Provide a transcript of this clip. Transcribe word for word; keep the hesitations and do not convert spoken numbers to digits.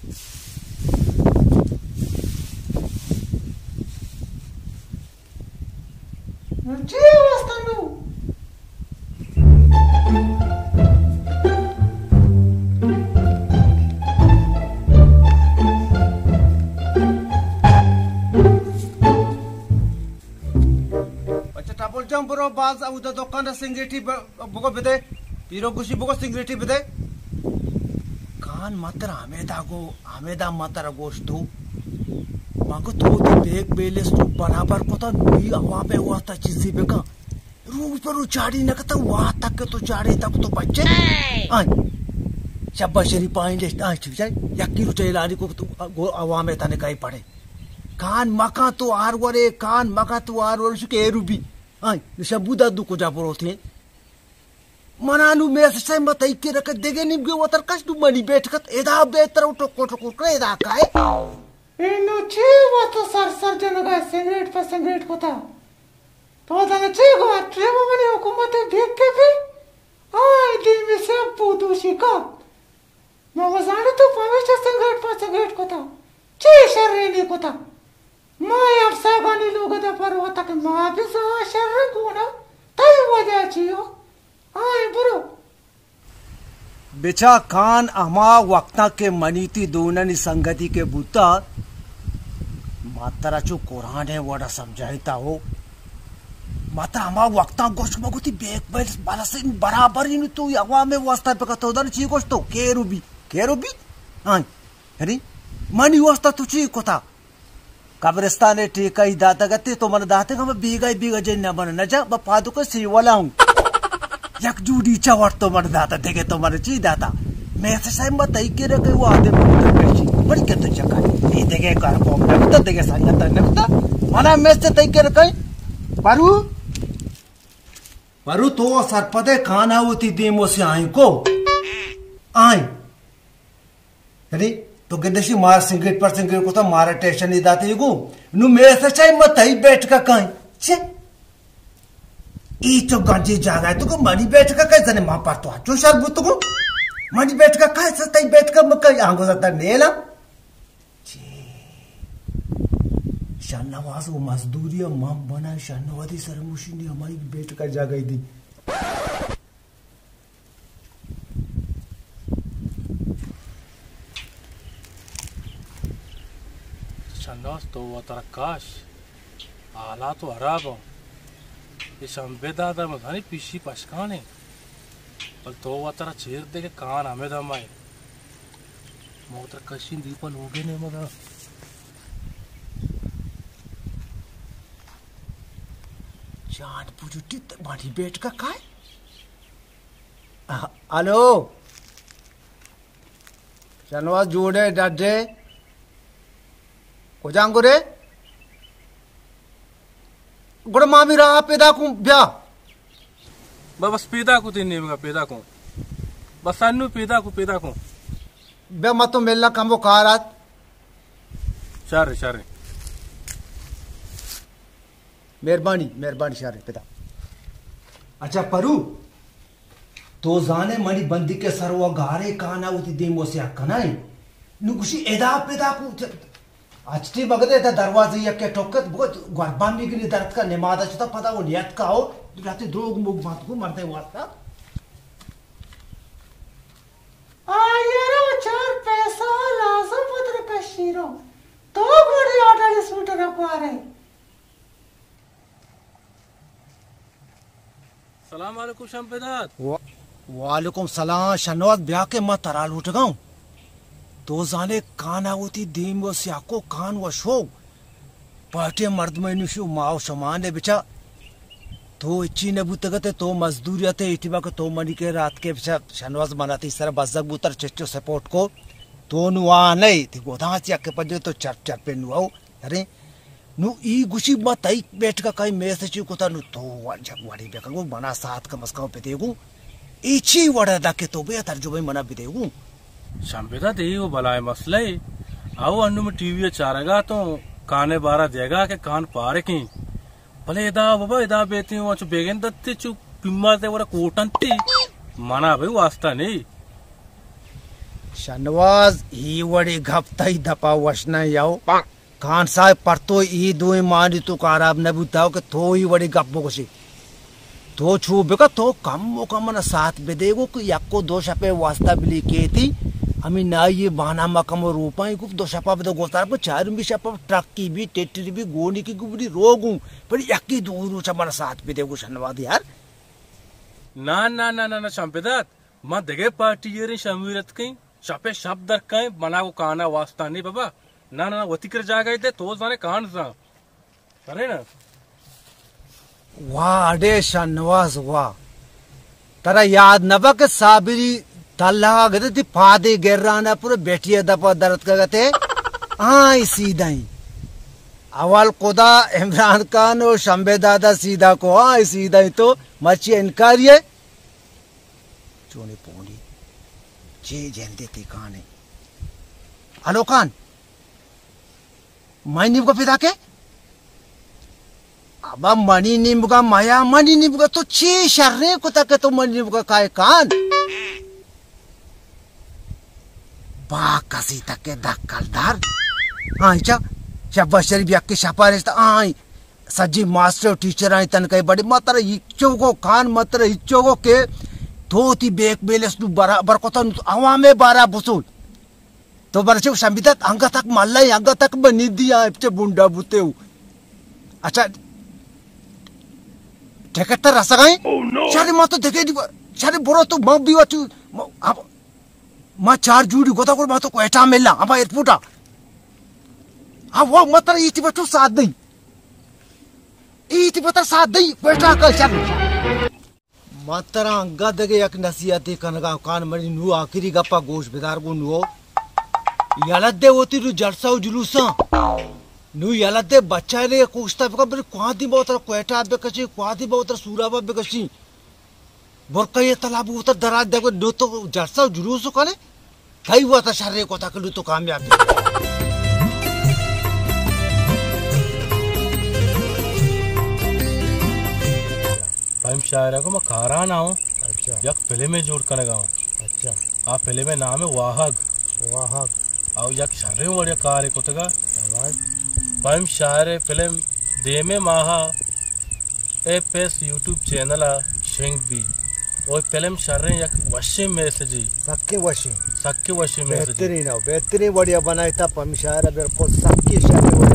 Bro, baz au da dokanda singreti bugo bide piro gushi bugo singreti bide kan matra hameda go hameda matra goshtu mago to the bek beles to barabar kota bi awa pe wata chizi beka ru पर उचाड़ी न कता वा तक तो चाड़े तक तो बच्चे आई शब्बाशरी पाइंड आ ठीक है यक्की रुचे लारी को तो अवा में तने कई पड़े कान मका तो आर वरे कान मका तो आर वर सुके रुबी आई शबुदा दु को जा परोथे मनानु में से मत के रख देगे निम के वतर कष्ट मनी बैठकत एदा बेतर उठो कोठो को एदा काय इनो ची वो तो सर सर जन का सिगरेट पर सिगरेट को था तो दाना ची को ट्रेवो मने हुकूमत देख के भी आई दिन में से पूदू शिका मगजाने तो पवित्र सिगरेट पर सिगरेट को था ची शर्रे को था मैं अब सागानी लोग दा पर होता के मां भी सो शर्र को ना तई वजह छियो आई ब्रो बेचा कान अमा वक्ता के मनीति दोननी संगति के बूता मातरा चो कुरान है वड़ा समझाइता हो माता अमा वक्ता गोश मगुती बेक बेल बालसे बराबर इन तो अवा में वास्ता पे कतो दन ची गोश तो केरुबी केरुबी आई अरे मनी वास्ता तो ची कोता कब्रिस्तान टीका ही दाता गति तो मन दाते का बीगा बीगा जन न बन न जा ब पादु को सी वाला हूं यक जूडी चवट तो मन दाता देखे तो मन ची दाता मैं से सही मत आई के रखे वो आदे मुंडे पेची बड़ी के तो जका ये देखे कर को न तो देखे संगत न तो मना मैं से तई के रखे पारू पारू तो सरपदे खाना होती देमो से आई को आई अरे तो गदशी मार सिगरेट पर सिगरेट को तो मारा टेंशन नहीं दाते युगु नु मेरे से चाहे मत ही बैठ का कहीं छे ई तो गंजी जागा है तो को मनी बैठ का कैसे ने मां पर तो जो शरबत को मनी बैठ का कैसे तई बैठ का मक आंगो जाता नेला छे शानवास वो मजदूरी मां बना शानवादी सरमुशी ने हमारी बैठ का जागा दी शन्नास तो वो तरकाश आला तो हराबो ये संबेदा दा मधानी पीछी पशकाने पर तो वो तरह चेर दे के कान हमें दमाए मोटर कशी दीपन हो गए ने मदा जान पुजुटी बाड़ी बैठ का काय हेलो शनवास जोड़े डडे को जांगो रे गुड़ मामी रहा पेदा को ब्या बस पेदा को तीन नेम का पेदा को बस अन्नू पेदा को पेदा को ब्या मत तो मिलना कम वो कारात शारे शारे मेहरबानी मेहरबानी शारे पेदा अच्छा परू तो जाने मनी बंदी के सरवा गारे काना उती देमो से कनाई नुकुशी एदा पेदा को अच्छी बगदे था दरवाजे यके ठोकत बहुत गरबान भी के दर्द का निमादा चुता पता वो नियत का हो रात दोग मुग बात को मरते वास्ता आयरो चार पैसा लाजम पत्र का शीरो तो बड़ी ऑर्डर सूट रखवा रहे सलाम वालेकुम शंपेदात वालेकुम सलाम शनवात ब्याह के मत तराल उठ गाऊं तो जाने कान आवती दीम वो स्याको कान वो शो पाटे मर्द में निशु माव समान है बिचा तो इच्छी ने बुतगते तो मजदूरी आते इटिबा को तो मनी के रात के बिचा शनवास बनाती इस तरह बजक बुतर चेचो सपोर्ट को तो नुआ नहीं थी गोदा से के पजे तो चर चर पे नुआओ अरे नु ई गुशी मत आई बैठ का कई मैसेज को ता नु तो जब वाड़ी बेका को बना साथ का मस्काओ पे देगू इच्छी वड़ा दा के तो बे तर्जुमे मना भी देगू शंपेदा दे वो भला है मसला है आओ अन्नू में टीवी चारेगा तो काने बारा देगा के कान पारे की भले इदा बाबा इदा बेती हूँ चु बेगन दत्ते चु पिम्मा ते वरा कोटन ती मना भाई वास्ता नहीं शनवाज ही वड़ी घपता ही दपा वशना याओ खान साहब परतो ई दुई मानी तो कारब न बुताओ के तो ही वड़ी गप बोसी तो छू बेका तो कम मोका मन साथ बेदेगो कि यक्को दो शपे वास्ता बिली केती अमी ना ये बहाना मकम रूपाई को दो शपा बेदो गोतार पर चार भी शपा ट्रक की भी टेटरी भी गोनी की गुबड़ी रोगू पर यक्की दूर च मन साथ बेदेगो शनवाद यार ना ना ना ना ना शंपेदात मा देगे पार्टी ये शमीरत कहीं शपे शब्द दर कहीं मना को काना वास्ता नहीं बाबा ना ना वती कर जा गए थे तो जाने कान सा अरे ना वाह अडे शनवाज वाह तरा याद नबा के साबिरी तल्ला गए थे फादे गिर्राना पूरे बैठिए दपा दर्द का गए हाँ सीधा ही अवल खुदा इमरान खान और शंबे दादा सीधा को हाँ सीधा ही तो मची इनकार ये चोने पोनी चे जल्दी थी कहानी हेलो खान मनी को पिता के अब मनी नींबू का माया मनी नींबू का तो छे शर्रे को तक तो मनी नींबू का काय कान बा कसी तक के दक्कलदार हाँ चा शब्बा शरीफ यक्के शपारिस्ता आई सज्जी मास्टर टीचर आई तन कई बड़ी मात्र हिच्चो को खान मात्र हिच्चो को के धोती बेक बेलेस नु बराबर को तो आवा में बारा बुसुल तो बरचे संबित अंग तक मल्लाई अंग तक बनी दिया इप्चे बुंडा बुते हु अच्छा ठेकेटर रसगाई शारे मा तो देखे दी शारे बोरो तो म भी वचु अब मा चार जूडी गोता को मा तो कोटा मेला अब एयरपोर्टा हाँ वो मात्र इति बचु साथ दई इति बता साथ दई कोटा का चल मात्र अंग दगे एक नसीहती कनगा कान मरी नु आखिरी गप्पा गोश बेदार को नु यलद्दे होती रू जलसा जुलूसा नु यलद्दे बच्चा ने कोस्ता बका बरे क्वादी बहुत कोटा बेकची क्वादी बहुत सूराबा बेकची बोरका ये तालाब उतर दराज देखो नो तो जलसा जुलूस कने कई हुआ था शर्रे को ताकलू तो कामयाब टाइम शायरा को मैं खारा ना हूं अच्छा यक फिल्म में जोड़ करने गाऊं अच्छा आ फिल्म में नाम है वाहग वाहग और यक शर्रे वड़े कार को तगा आवाज टाइम शायरे फिल्म दे में माहा एपीएस यूट्यूब चैनल शेंग भी और फिल्म शर्रे यक वशे मैसेज सक्के वशे सक्के वशे मैसेज बेहतरीन हो बेहतरीन बढ़िया बनाई था पम शायरा बिल्कुल सक्के शर्रे